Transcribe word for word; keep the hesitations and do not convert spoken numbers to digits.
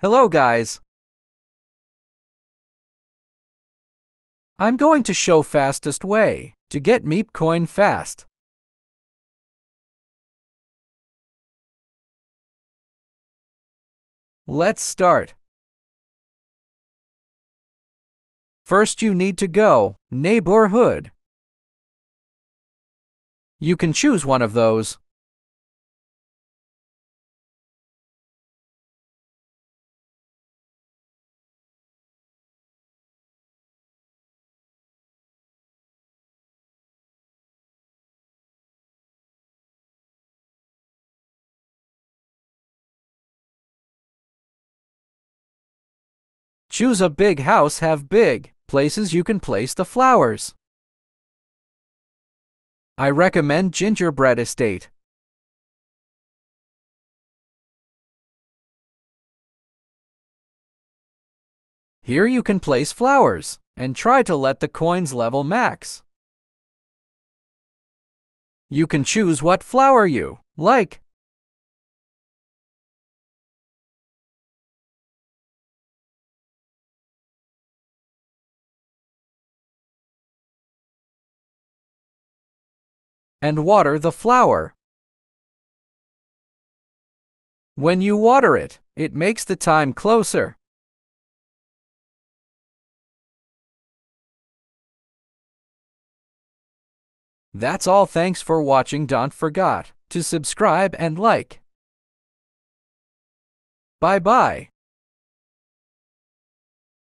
Hello guys. I'm going to show fastest way to get meep coin fast. Let's start. First you need to go neighborhood. You can choose one of those. Choose a big house have big places you can place the flowers. I recommend gingerbread estate. Here you can place flowers and try to let the coins level max. You can choose what flower you like. And water the flower. When you water it, it makes the time closer. That's all. Thanks for watching. Don't forget to subscribe and like. Bye bye.